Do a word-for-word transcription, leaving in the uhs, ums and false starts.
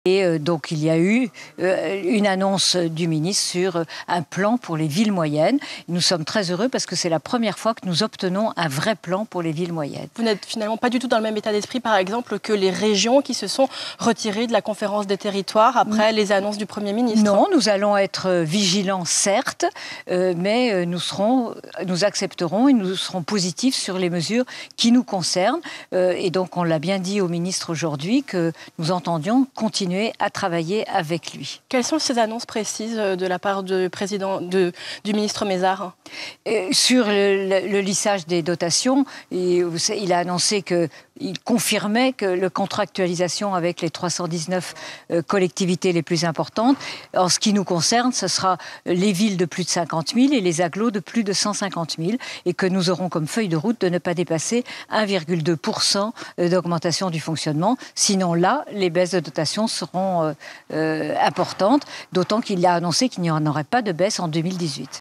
Et euh, donc il y a eu euh, une annonce du ministre sur euh, un plan pour les villes moyennes. Nous sommes très heureux parce que c'est la première fois que nous obtenons un vrai plan pour les villes moyennes. Vous n'êtes finalement pas du tout dans le même état d'esprit, par exemple, que les régions qui se sont retirées de la conférence des territoires après les annonces du Premier ministre. Non, nous allons être vigilants, certes, euh, mais nous, serons, nous accepterons et nous serons positifs sur les mesures qui nous concernent. Euh, et donc on l'a bien dit au ministre aujourd'hui que nous entendions continuer à travailler avec lui. Quelles sont ces annonces précises de la part du, président, de, du ministre Mézard? Et sur le, le, le lissage des dotations, il, il a annoncé que il confirmait que la contractualisation avec les trois cent dix-neuf euh, collectivités les plus importantes, en ce qui nous concerne, ce sera les villes de plus de cinquante mille et les agglos de plus de cent cinquante mille, et que nous aurons comme feuille de route de ne pas dépasser un virgule deux pour cent d'augmentation du fonctionnement. Sinon là, les baisses de dotation seront euh, euh, importantes, d'autant qu'il a annoncé qu'il n'y en aurait pas de baisse en deux mille dix-huit.